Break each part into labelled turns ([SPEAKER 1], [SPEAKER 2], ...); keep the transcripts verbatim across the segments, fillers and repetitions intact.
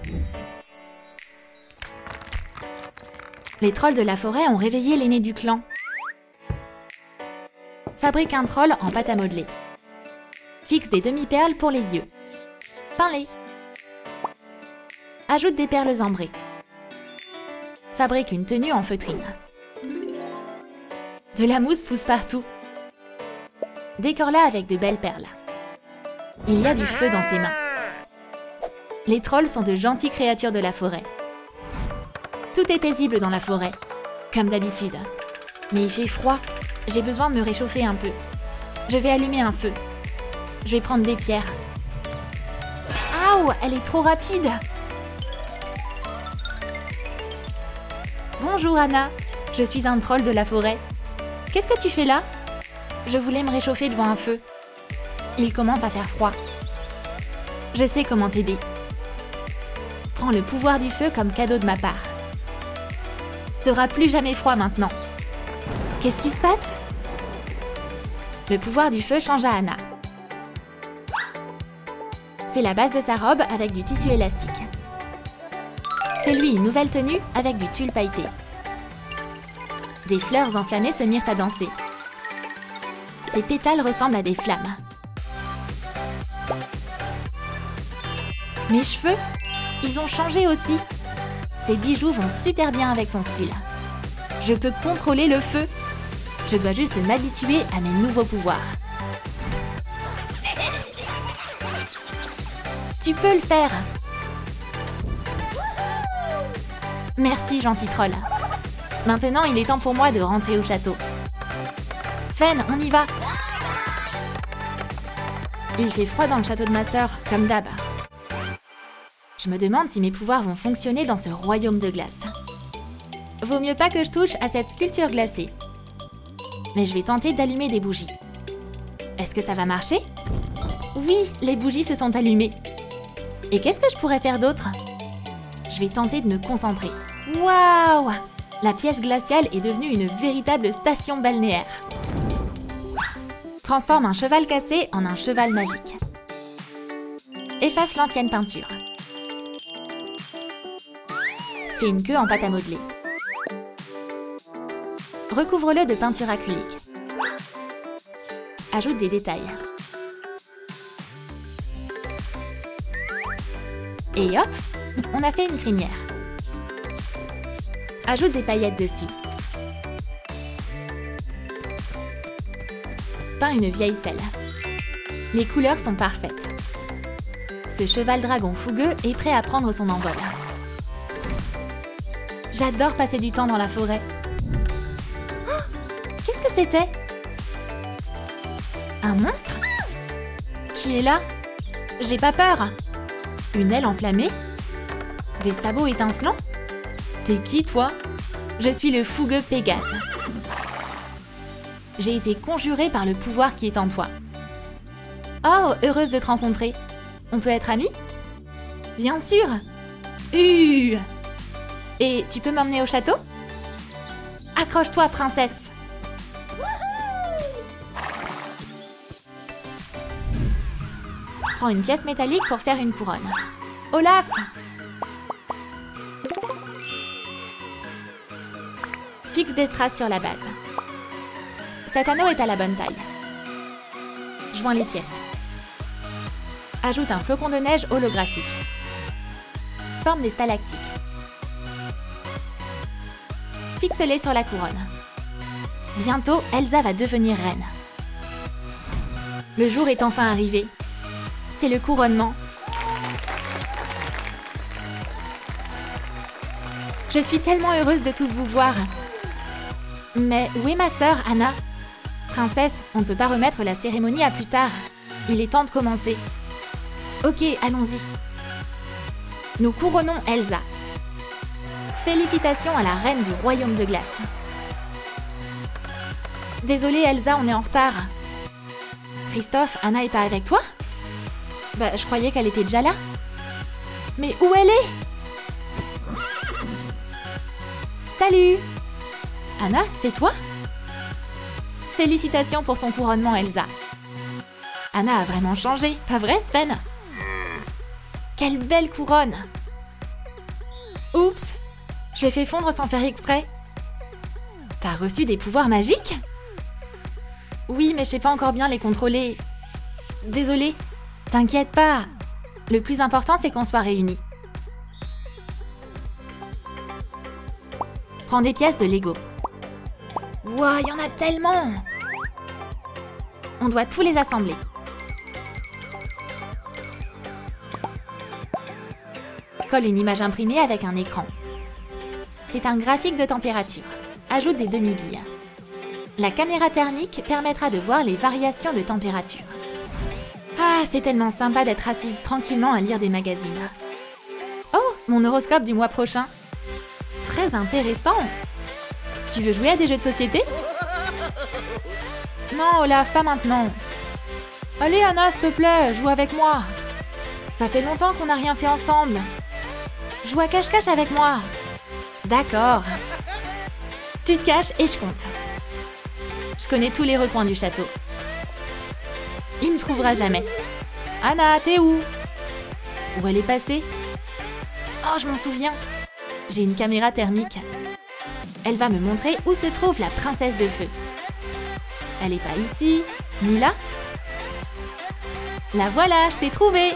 [SPEAKER 1] Les trolls de la forêt ont réveillé l'aîné du clan. Fabrique un troll en pâte à modeler. Fixe des demi-perles pour les yeux. Peins-les. Ajoute des perles ambrées. Fabrique une tenue en feutrine. De la mousse pousse partout. Décore-la avec de belles perles. Il y a du feu dans ses mains. Les trolls sont de gentilles créatures de la forêt. Tout est paisible dans la forêt, comme d'habitude. Mais il fait froid, j'ai besoin de me réchauffer un peu. Je vais allumer un feu. Je vais prendre des pierres. Aouh, elle est trop rapide! Bonjour Anna, je suis un troll de la forêt. Qu'est-ce que tu fais là? Je voulais me réchauffer devant un feu. Il commence à faire froid. Je sais comment t'aider. Prends le pouvoir du feu comme cadeau de ma part. T'auras plus jamais froid maintenant. Qu'est-ce qui se passe? Le pouvoir du feu change à Anna. Fais la base de sa robe avec du tissu élastique. Fais-lui une nouvelle tenue avec du tulle pailleté. Des fleurs enflammées se mirent à danser. Ses pétales ressemblent à des flammes. Mes cheveux, ils ont changé aussi. Ces bijoux vont super bien avec son style. Je peux contrôler le feu. Je dois juste m'habituer à mes nouveaux pouvoirs. Tu peux le faire. Merci, gentil troll. Maintenant, il est temps pour moi de rentrer au château. Sven, on y va. Il fait froid dans le château de ma sœur, comme d'hab. Je me demande si mes pouvoirs vont fonctionner dans ce royaume de glace. Vaut mieux pas que je touche à cette sculpture glacée. Mais je vais tenter d'allumer des bougies. Est-ce que ça va marcher? Oui, les bougies se sont allumées. Et qu'est-ce que je pourrais faire d'autre? Je vais tenter de me concentrer. Waouh! La pièce glaciale est devenue une véritable station balnéaire. Transforme un cheval cassé en un cheval magique. Efface l'ancienne peinture. Fais une queue en pâte à modeler. Recouvre-le de peinture acrylique. Ajoute des détails. Et hop, on a fait une crinière. Ajoute des paillettes dessus. Peins une vieille selle. Les couleurs sont parfaites. Ce cheval dragon fougueux est prêt à prendre son envol. J'adore passer du temps dans la forêt. Oh, qu'est-ce que c'était? Un monstre? Qui est là? J'ai pas peur. Une aile enflammée? Des sabots étincelants? T'es qui, toi? Je suis le fougueux Pégase. J'ai été conjurée par le pouvoir qui est en toi. Oh, heureuse de te rencontrer. On peut être amis? Bien sûr. Uh. Et tu peux m'emmener au château? Accroche-toi, princesse. Prends une pièce métallique pour faire une couronne. Olaf! Fixe des strass sur la base. Cet anneau est à la bonne taille. Joins les pièces. Ajoute un flocon de neige holographique. Forme des stalactites. Fixe-les sur la couronne. Bientôt, Elsa va devenir reine. Le jour est enfin arrivé. C'est le couronnement. Je suis tellement heureuse de tous vous voir. Mais où est ma sœur, Anna? Princesse, on ne peut pas remettre la cérémonie à plus tard. Il est temps de commencer. Ok, allons-y. Nous couronnons Elsa. Félicitations à la reine du royaume de glace. Désolée Elsa, on est en retard. Christophe, Anna est pas avec toi? Bah, je croyais qu'elle était déjà là. Mais où elle est? Salut! Anna, c'est toi? Félicitations pour ton couronnement, Elsa. Anna a vraiment changé, pas vrai, Sven? Quelle belle couronne! Oups, je l'ai fait fondre sans faire exprès. T'as reçu des pouvoirs magiques? Oui, mais je sais pas encore bien les contrôler. Désolée. T'inquiète pas. Le plus important, c'est qu'on soit réunis. Prends des pièces de Lego. Wow, il y en a tellement! On doit tous les assembler. Colle une image imprimée avec un écran. C'est un graphique de température. Ajoute des demi-billes. La caméra thermique permettra de voir les variations de température. Ah, c'est tellement sympa d'être assise tranquillement à lire des magazines. Oh, mon horoscope du mois prochain. Très intéressant. Tu veux jouer à des jeux de société? Non, Olaf, pas maintenant. Allez, Anna, s'il te plaît, joue avec moi. Ça fait longtemps qu'on n'a rien fait ensemble. Joue à cache-cache avec moi. D'accord. Tu te caches et je compte. Je connais tous les recoins du château. Il me trouvera jamais. Anna, t'es où? Où elle est passée? Oh, je m'en souviens. J'ai une caméra thermique. Elle va me montrer où se trouve la princesse de feu. Elle est pas ici, ni là. La voilà, je t'ai trouvée.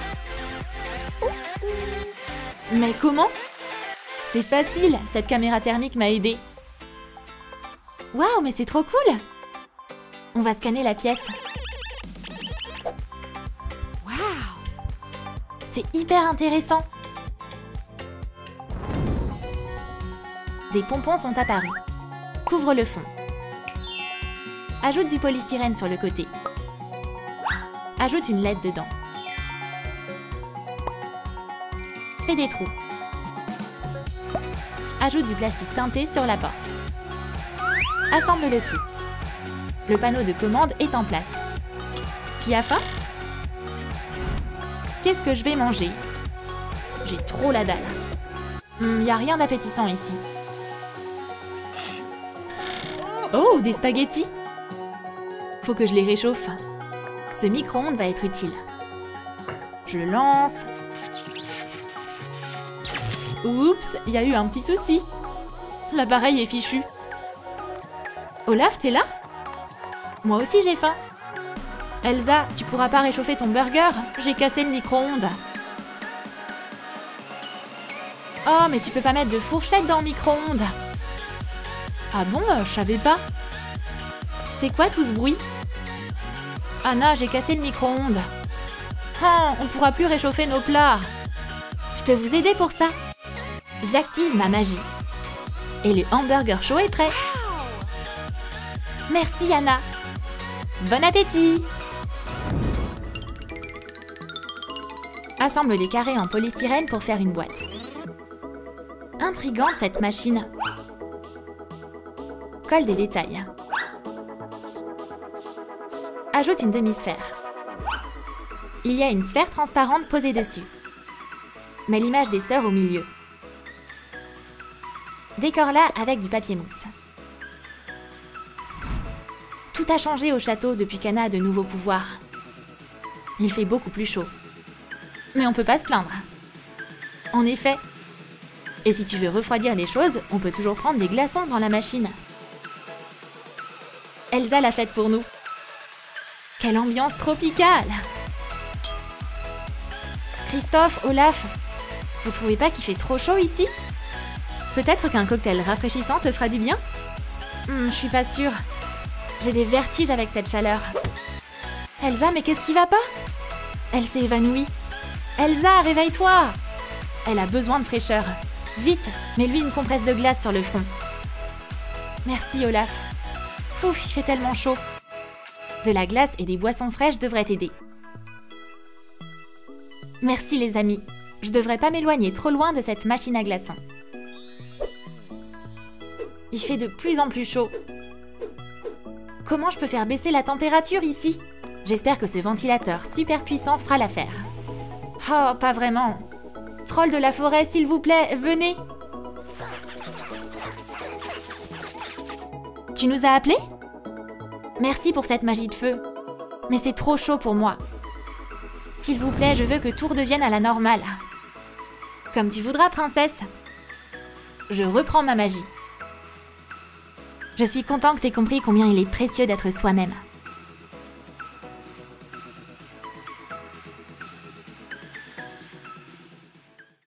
[SPEAKER 1] Mais comment? C'est facile, cette caméra thermique m'a aidée. Waouh, mais c'est trop cool! On va scanner la pièce. Waouh! C'est hyper intéressant. Des pompons sont apparus. Couvre le fond. Ajoute du polystyrène sur le côté. Ajoute une L E D dedans. Fais des trous. Ajoute du plastique teinté sur la porte. Assemble le tout. Le panneau de commande est en place. Qui a faim? Qu'est-ce que je vais manger? J'ai trop la dalle. Il hum, n'y a rien d'appétissant ici. Oh, des spaghettis! Faut que je les réchauffe. Ce micro-ondes va être utile. Je le lance. Oups, il y a eu un petit souci. L'appareil est fichu. Olaf, t'es là? Moi aussi j'ai faim. Elsa, tu pourras pas réchauffer ton burger? J'ai cassé le micro-ondes. Oh, mais tu peux pas mettre de fourchette dans le micro-ondes. Ah bon, euh, je savais pas. C'est quoi tout ce bruit? Anna, j'ai cassé le micro-ondes. Oh, on pourra plus réchauffer nos plats. Je peux vous aider pour ça. J'active ma magie. Et le hamburger chaud est prêt. Merci Anna. Bon appétit. Assemble des carrés en polystyrène pour faire une boîte. Intrigante cette machine. Colle des détails. Ajoute une demi-sphère. Il y a une sphère transparente posée dessus. Mets l'image des sœurs au milieu. Décore-la avec du papier mousse. Tout a changé au château depuis qu'Anna a de nouveaux pouvoirs. Il fait beaucoup plus chaud. Mais on peut pas se plaindre. En effet. Et si tu veux refroidir les choses, on peut toujours prendre des glaçons dans la machine. Elsa l'a faite pour nous. Quelle ambiance tropicale! Christophe, Olaf, vous trouvez pas qu'il fait trop chaud ici? Peut-être qu'un cocktail rafraîchissant te fera du bien? hmm, Je suis pas sûre. J'ai des vertiges avec cette chaleur. Elsa, mais qu'est-ce qui va pas? Elle s'est évanouie. Elsa, réveille-toi! Elle a besoin de fraîcheur. Vite, mets-lui une compresse de glace sur le front. Merci, Olaf. Ouf, il fait tellement chaud. De la glace et des boissons fraîches devraient t'aider. Merci les amis. Je devrais pas m'éloigner trop loin de cette machine à glaçons. Il fait de plus en plus chaud. Comment je peux faire baisser la température ici? J'espère que ce ventilateur super puissant fera l'affaire. Oh, pas vraiment. Troll de la forêt, s'il vous plaît, venez. Tu nous as appelés? Merci pour cette magie de feu. Mais c'est trop chaud pour moi. S'il vous plaît, je veux que tout redevienne à la normale. Comme tu voudras, princesse. je reprends ma magie. Je suis content que t'aies compris combien il est précieux d'être soi-même.